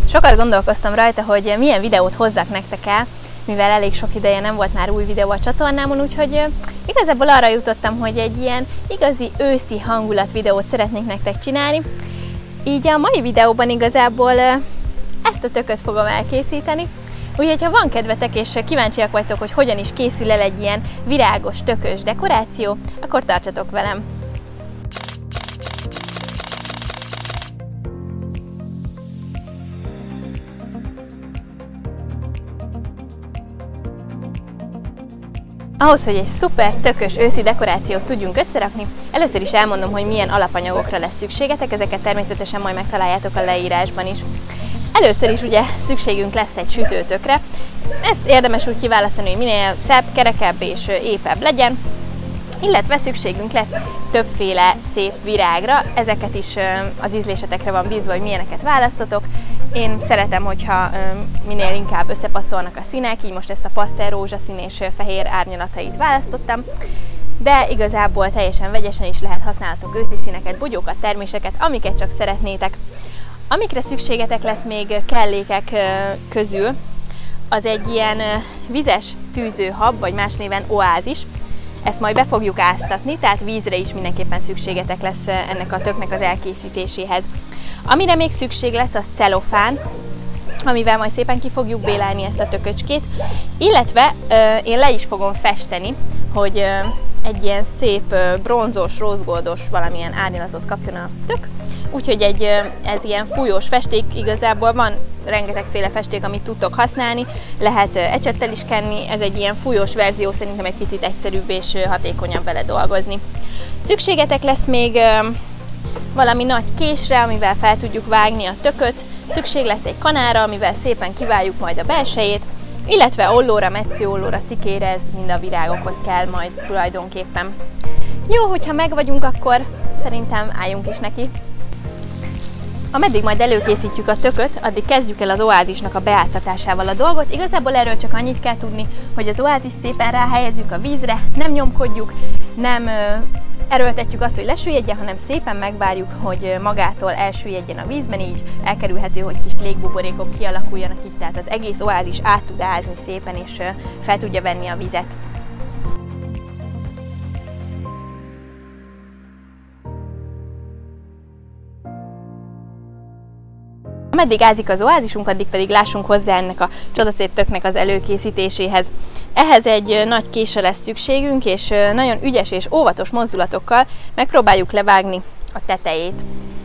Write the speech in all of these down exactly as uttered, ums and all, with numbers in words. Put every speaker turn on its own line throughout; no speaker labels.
Sokat gondolkoztam rajta, hogy milyen videót hozzak nektek el, mivel elég sok ideje nem volt már új videó a csatornámon, úgyhogy igazából arra jutottam, hogy egy ilyen igazi őszi hangulat videót szeretnék nektek csinálni. Így a mai videóban igazából ezt a tököt fogom elkészíteni. Úgyhogy ha van kedvetek és kíváncsiak vagytok, hogy hogyan is készül el egy ilyen virágos, tökös dekoráció, akkor tartsatok velem! Ahhoz, hogy egy szuper tökös őszi dekorációt tudjunk összerakni, először is elmondom, hogy milyen alapanyagokra lesz szükségetek, ezeket természetesen majd megtaláljátok a leírásban is. Először is ugye szükségünk lesz egy sütőtökre, ezt érdemes úgy kiválasztani, hogy minél szebb, kerekebb és épebb legyen, illetve szükségünk lesz többféle szép virágra, ezeket is az ízlésetekre van bízva, hogy milyeneket választotok. Én szeretem, hogyha minél inkább összepasszolnak a színek, így most ezt a pasztel rózsaszín és fehér árnyalatait választottam, de igazából teljesen vegyesen is lehet használhatok őszi színeket, bugyókat, terméseket, amiket csak szeretnétek. Amikre szükségetek lesz még kellékek közül, az egy ilyen vizes tűzőhab, vagy más néven oázis. Ezt majd be fogjuk áztatni, tehát vízre is mindenképpen szükségetek lesz ennek a töknek az elkészítéséhez. Amire még szükség lesz, az celofán, amivel majd szépen ki fogjuk bélelni ezt a tököcskét, illetve euh, én le is fogom festeni, hogy euh, egy ilyen szép euh, bronzos, rózgoldos valamilyen árnyalatot kapjon a tök. Úgyhogy egy, ez ilyen fújós festék, igazából van rengetegféle festék, amit tudtok használni, lehet ecsettel is kenni, ez egy ilyen fújós verzió, szerintem egy picit egyszerűbb és hatékonyabb vele dolgozni. Szükségetek lesz még valami nagy késre, amivel fel tudjuk vágni a tököt, szükség lesz egy kanára, amivel szépen kiváljuk majd a belsejét, illetve ollóra, metsző ollóra, szikére, ez mind a virágokhoz kell majd tulajdonképpen. Jó, hogyha meg vagyunk, akkor szerintem álljunk is neki. Ameddig majd előkészítjük a tököt, addig kezdjük el az oázisnak a beáztatásával a dolgot. Igazából erről csak annyit kell tudni, hogy az oázist szépen ráhelyezzük a vízre, nem nyomkodjuk, nem ö, erőltetjük azt, hogy lesüllyedjen, hanem szépen megvárjuk, hogy magától elsüllyedjen a vízben, így elkerülhető, hogy kis légbuborékok kialakuljanak itt, tehát az egész oázis át tud ázni szépen, és ö, fel tudja venni a vizet. Ameddig ázik az oázisunk, addig pedig lássunk hozzá ennek a csodaszép töknek az előkészítéséhez. Ehhez egy nagy késre lesz szükségünk, és nagyon ügyes és óvatos mozdulatokkal megpróbáljuk levágni a tetejét.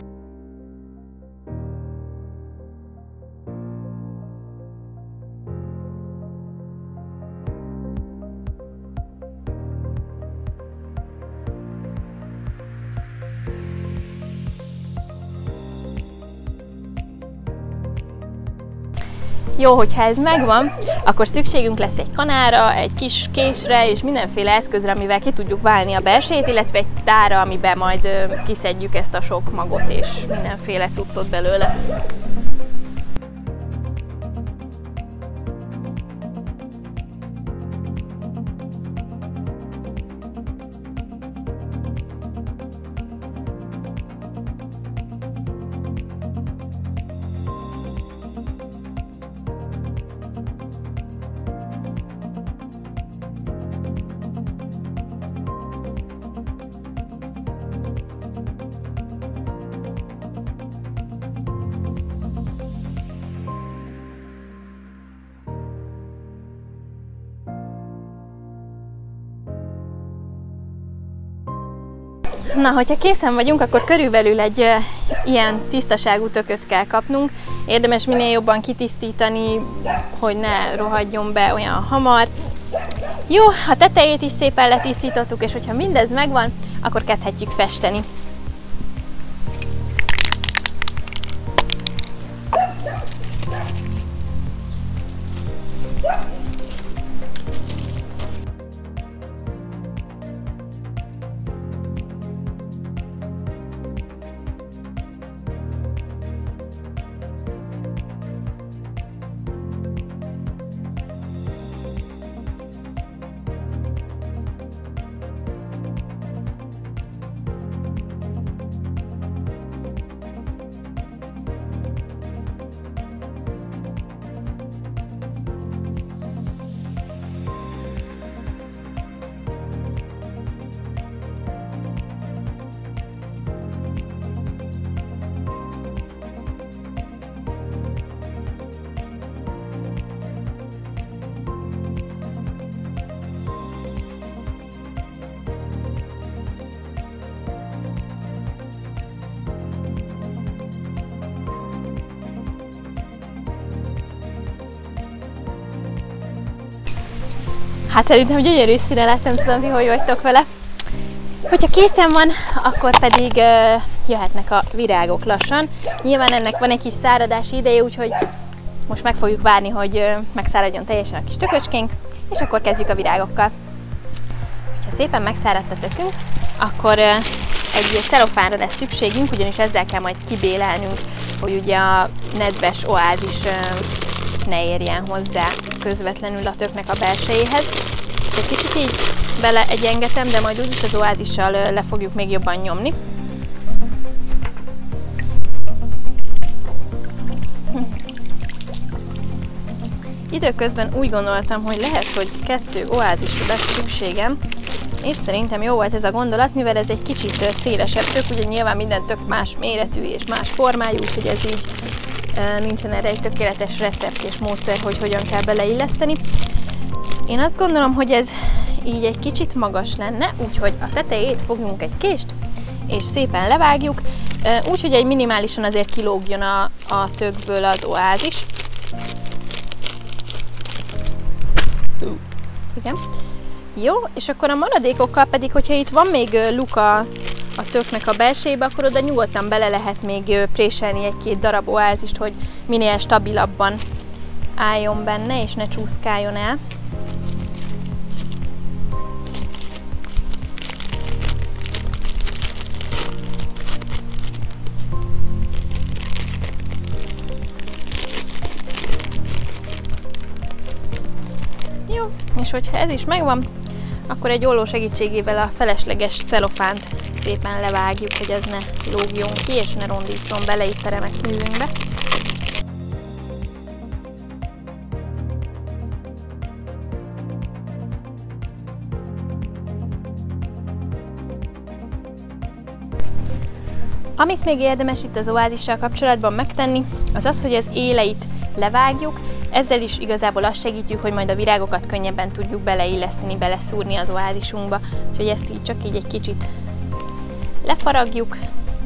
Jó, hogyha ez megvan, akkor szükségünk lesz egy kanára, egy kis késre és mindenféle eszközre, amivel ki tudjuk válni a belsejét, illetve egy tára, amiben majd kiszedjük ezt a sok magot és mindenféle cuccot belőle. Na, hogyha készen vagyunk, akkor körülbelül egy e, ilyen tisztaságú tököt kell kapnunk. Érdemes minél jobban kitisztítani, hogy ne rohadjon be olyan hamar. Jó, a tetejét is szépen letisztítottuk, és hogyha mindez megvan, akkor kezdhetjük festeni. Hát szerintem gyönyörű színe lett, nem tudom, ti hogy vagytok vele. Hogyha készen van, akkor pedig uh, jöhetnek a virágok lassan. Nyilván ennek van egy kis száradási ideje, úgyhogy most meg fogjuk várni, hogy uh, megszáradjon teljesen a kis tököcskénk, és akkor kezdjük a virágokkal. Ha szépen megszáradt a tökünk, akkor uh, egy celofánra lesz szükségünk, ugyanis ezzel kell majd kibélelnünk, hogy ugye a nedves oázis uh, ne érjen hozzá közvetlenül a töknek a belsejéhez. Egy kicsit így beleegyengetem, de majd úgyis az oázissal le fogjuk még jobban nyomni. Hm. Időközben úgy gondoltam, hogy lehet, hogy kettő oázisra lesz szükségem, és szerintem jó volt ez a gondolat, mivel ez egy kicsit szélesebb tök, ugye nyilván minden tök más méretű és más formájú, úgyhogy ez így nincsen erre egy tökéletes recept és módszer, hogy hogyan kell beleilleszteni. Én azt gondolom, hogy ez így egy kicsit magas lenne, úgyhogy a tetejét fogunk egy kést, és szépen levágjuk, úgyhogy egy minimálisan azért kilógjon a, a tökből az oázis. Igen. Jó, és akkor a maradékokkal pedig, hogyha itt van még luka a töknek a belsejébe, akkor oda nyugodtan bele lehet még préselni egy-két darab oázist, hogy minél stabilabban álljon benne, és ne csúszkáljon el. Jó, és hogyha ez is megvan, akkor egy olló segítségével a felesleges celofánt szépen levágjuk, hogy ez ne lógjon ki, és ne rondítson bele itt a remek művünkbe. Amit még érdemes itt az oázissal kapcsolatban megtenni, az az, hogy az éleit levágjuk, ezzel is igazából azt segítjük, hogy majd a virágokat könnyebben tudjuk beleilleszteni, beleszúrni az oázisunkba, úgyhogy ezt így csak így egy kicsit lefaragjuk.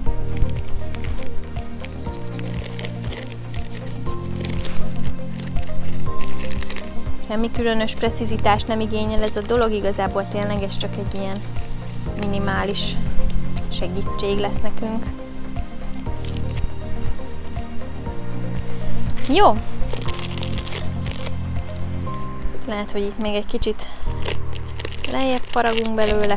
Semmi különös precizitást nem igényel ez a dolog, igazából tényleg ez csak egy ilyen minimális segítség lesz nekünk. Jó! Lehet, hogy itt még egy kicsit lejjebb faragunk belőle.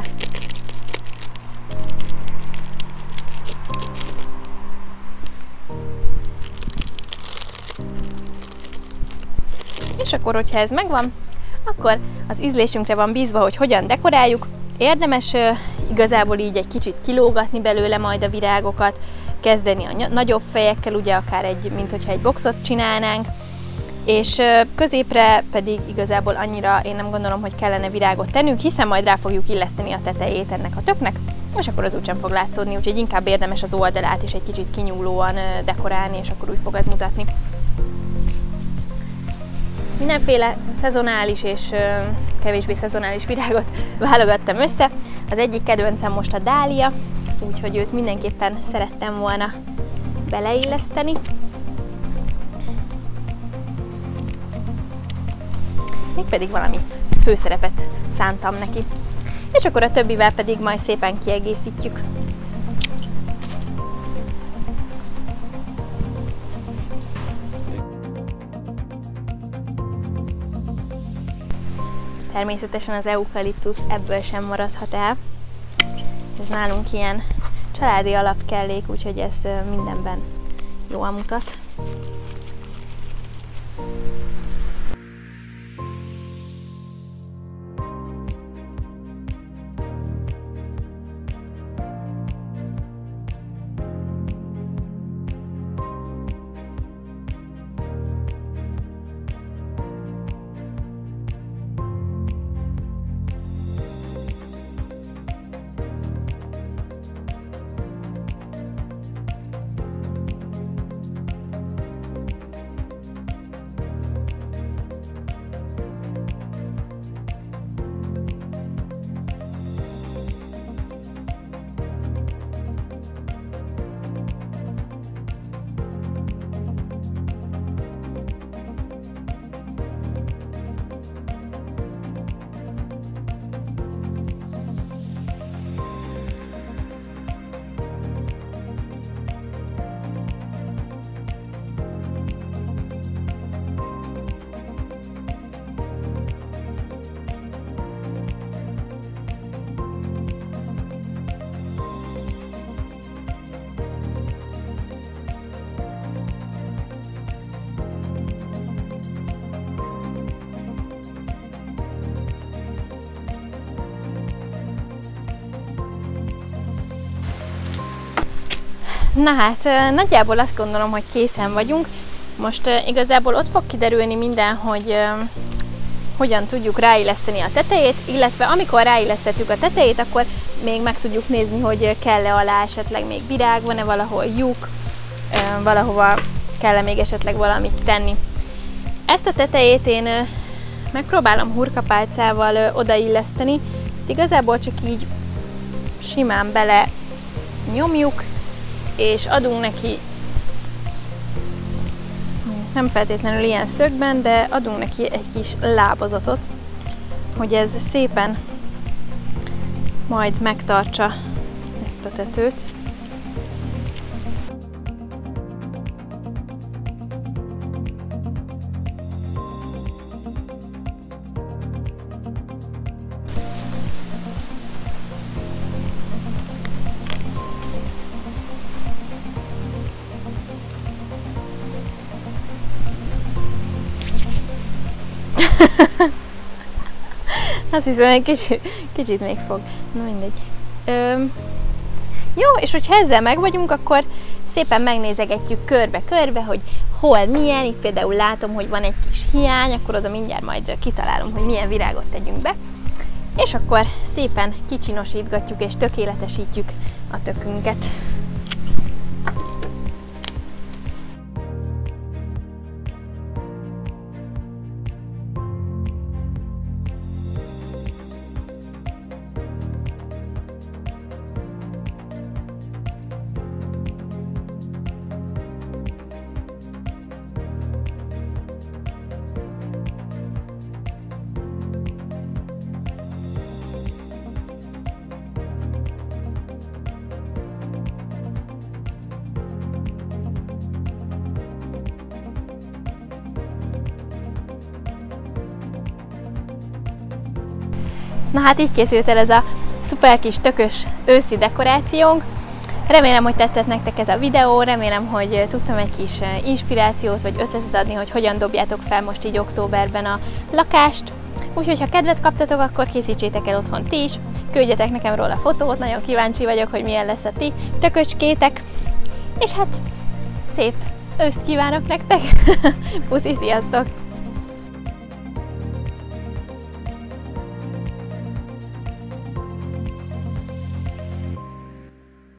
És akkor, hogyha ez megvan, akkor az ízlésünkre van bízva, hogy hogyan dekoráljuk. Érdemes uh, igazából így egy kicsit kilógatni belőle majd a virágokat, kezdeni a nagyobb fejekkel, ugye akár egy, mint hogyha egy boxot csinálnánk, és uh, középre pedig igazából annyira én nem gondolom, hogy kellene virágot tennünk, hiszen majd rá fogjuk illeszteni a tetejét ennek a töknek, és akkor az úgysem fog látszódni, úgyhogy inkább érdemes az oldalát is egy kicsit kinyúlóan uh, dekorálni, és akkor úgy fog ez mutatni. Mindenféle szezonális és ö, kevésbé szezonális virágot válogattam össze. Az egyik kedvencem most a dália, úgyhogy őt mindenképpen szerettem volna beleilleszteni. Mégpedig valami főszerepet szántam neki. És akkor a többivel pedig majd szépen kiegészítjük. Természetesen az eukaliptusz ebből sem maradhat el. Ez nálunk ilyen családi alapkellék, úgyhogy ez mindenben jól mutat. Na hát, nagyjából azt gondolom, hogy készen vagyunk. Most uh, igazából ott fog kiderülni minden, hogy uh, hogyan tudjuk ráilleszteni a tetejét, illetve amikor ráillesztettük a tetejét, akkor még meg tudjuk nézni, hogy kell-e alá esetleg még virág, van-e valahol lyuk, uh, valahova kell-e még esetleg valamit tenni. Ezt a tetejét én uh, megpróbálom hurkapálcával uh, odailleszteni, ezt igazából csak így simán bele nyomjuk, és adunk neki, nem feltétlenül ilyen szögben, de adunk neki egy kis lábazatot, hogy ez szépen majd megtartsa ezt a tetőt. Azt hiszem, egy kicsit, kicsit még fog. Na mindegy. Öm, jó, és hogyha ezzel meg vagyunk, akkor szépen megnézegetjük körbe-körbe, hogy hol milyen. Itt például látom, hogy van egy kis hiány, akkor oda mindjárt majd kitalálom, hogy milyen virágot tegyünk be. És akkor szépen kicsinosítgatjuk és tökéletesítjük a tökünket. Na hát így készült el ez a szuper kis tökös őszi dekorációnk. Remélem, hogy tetszett nektek ez a videó, remélem, hogy tudtam egy kis inspirációt vagy ötletet adni, hogy hogyan dobjátok fel most így októberben a lakást. Úgyhogy ha kedvet kaptatok, akkor készítsétek el otthon ti is, küldjetek nekem róla fotót, nagyon kíváncsi vagyok, hogy milyen lesz a ti tököcskétek. És hát szép őszt kívánok nektek! Puszi, sziasztok!